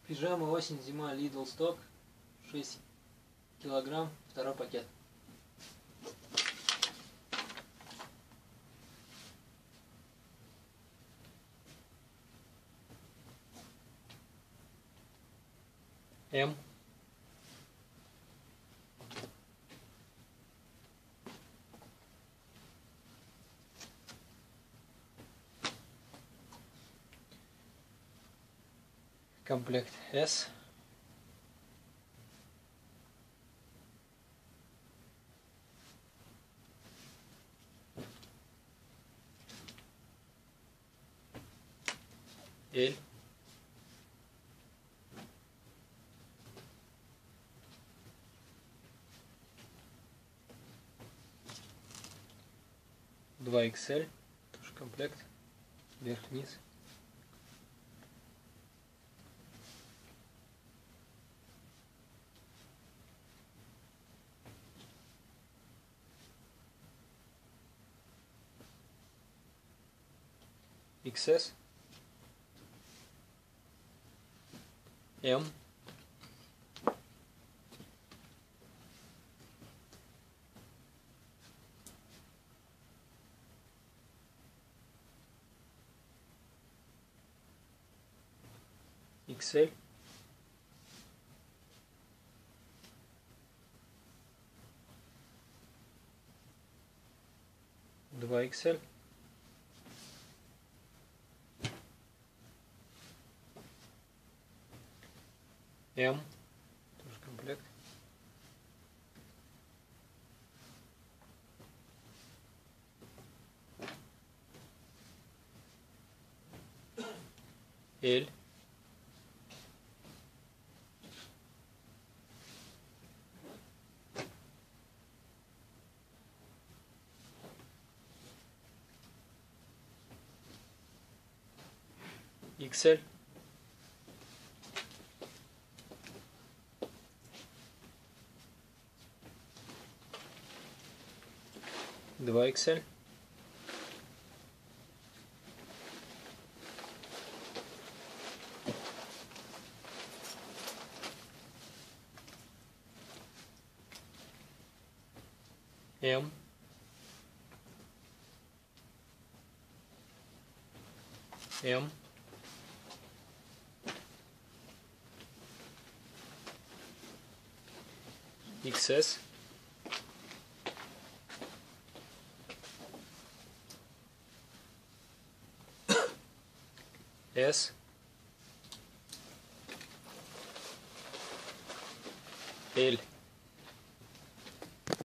Пижама осень-зима Lidl Stock 6 килограмм, второй пакет. М. Комплект С. L. Два XL, тоже комплект, вверх-вниз. XS, M, XL, два XL, M, тоже комплект, L, XL, два XL, M, M, XS, S, L.